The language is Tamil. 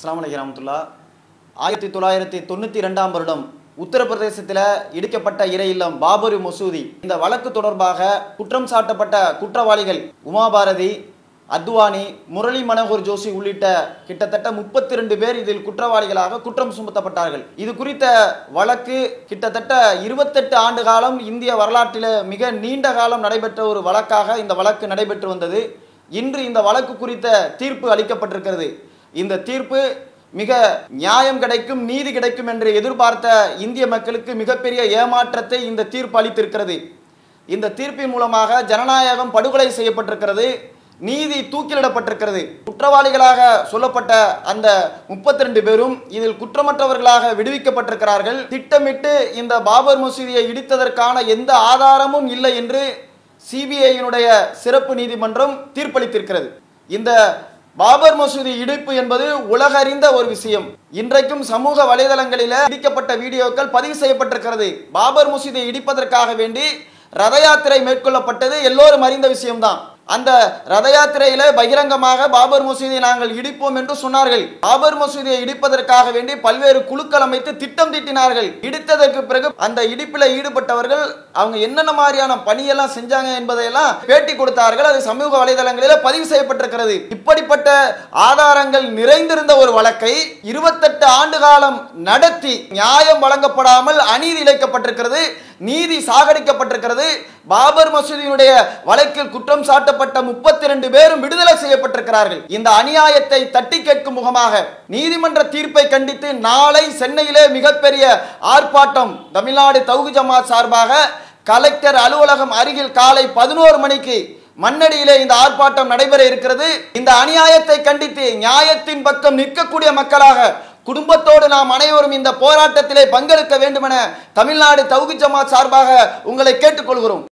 அஸ்ஸலாமு அலைக்கும் வரஹ்மத்துல்லாஹ். 1992ஆம் வருடம் உத்தரப்பிரதேசத்தில் இடிக்கப்பட்ட இறை இல்லம் பாபரி மசூதி. இந்த வழக்கு தொடர்பாக குற்றம் சாட்டப்பட்ட குற்றவாளிகள் உமா பாரதி, அத்வானி, முரளி மனோகர் ஜோஷி உள்ளிட்ட கிட்டத்தட்ட 32 பேர் இதில் குற்றவாளிகளாக குற்றம் சுமத்தப்பட்டார்கள். இது குறித்த வழக்கு கிட்டத்தட்ட 28 ஆண்டு காலம் இந்திய வரலாற்றில் மிக நீண்ட காலம் நடைபெற்ற ஒரு வழக்காக இந்த வழக்கு நடைபெற்று வந்தது. இன்று இந்த வழக்கு குறித்த தீர்ப்பு அளிக்கப்பட்டிருக்கிறது. இந்த தீர்ப்பு மிக நியாயம் கிடைக்கும், நீதி கிடைக்கும் என்று எதிர்பார்த்த இந்திய மக்களுக்கு மிகப்பெரிய ஏமாற்றத்தை இந்த தீர்ப்பு அளித்திருக்கிறது. இந்த தீர்ப்பின் மூலமாக ஜனநாயகம் படுகொலை செய்யப்பட்டிருக்கிறது, நீதி தூக்கிலிடப்பட்டிருக்கிறது. குற்றவாளிகளாக சொல்லப்பட்ட அந்த 32 பேரும் இதில் குற்றமற்றவர்களாக விடுவிக்கப்பட்டிருக்கிறார்கள். திட்டமிட்டு இந்த பாபர் மசூதியை இடித்ததற்கான எந்த ஆதாரமும் இல்லை என்று சிபிஐயினுடைய சிறப்பு நீதிமன்றம் தீர்ப்பளித்திருக்கிறது. இந்த பாபர் மசூதி இடிப்பு என்பது உலகறிந்த ஒரு விஷயம். இன்றைக்கும் சமூக வலைதளங்களில் இடிக்கப்பட்ட வீடியோக்கள் பதிவு செய்யப்பட்டிருக்கிறது. பாபர் மசூதியை இடிப்பதற்காக வேண்டி ரத யாத்திரை மேற்கொள்ளப்பட்டது எல்லோரும் அறிந்த விஷயம்தான். அந்த ரத யாத்திரையில பகிரங்கமாக பாபர் மசூதியை நாங்கள் இடிப்போம் என்று சொன்னார்கள். பாபர் மசூதியை இடிப்பதற்காக வேண்டி பல்வேறு குழுக்கள் அமைத்து திட்டம் தீட்டினார்கள். இடித்ததற்கு பிறகு அந்த இடிப்பில் ஈடுபட்டவர்கள் அவங்க என்னென்ன மாதிரியான பணியெல்லாம் செஞ்சாங்க என்பதையெல்லாம் பேட்டி கொடுத்தார்கள். அது சமூக வலைதளங்களில் பதிவு செய்யப்பட்டிருக்கிறது. இப்படிப்பட்ட ஆதாரங்கள் நிறைந்திருந்த ஒரு வழக்கை 28 ஆண்டு காலம் நடத்தி நியாயம் வழங்கப்படாமல் அநீதி இழைக்கப்பட்டிருக்கிறது, நீதி சாகடிக்கப்பட்டிருக்கிறது. பாபர் மசூதியினுடைய வழக்கில் குற்றம் சாட்டப்பட்ட 32 பேரும் விடுதலை செய்யப்பட்டிருக்கிறார்கள். இந்த அநியாயத்தை தட்டி கேட்கும் முகமாக நீதிமன்ற தீர்ப்பை கண்டித்து நாளை சென்னையிலே மிகப்பெரிய ஆர்ப்பாட்டம் தமிழ்நாடு தௌஹீத் ஜமாத் சார்பாக கலெக்டர் அலுவலகம் அருகில் காலை 11 மணிக்கு மண்ணடியிலே இந்த ஆர்ப்பாட்டம் நடைபெற இருக்கிறது. இந்த அநியாயத்தை கண்டித்து நியாயத்தின் பக்கம் நிற்கக்கூடிய மக்களாக குடும்பத்தோடு நாம் அனைவரும் இந்த போராட்டத்திலே பங்கெடுக்க வேண்டும் என தமிழ்நாடு தௌஹீத் ஜமாத் சார்பாக உங்களை கேட்டுக்கொள்கிறோம்.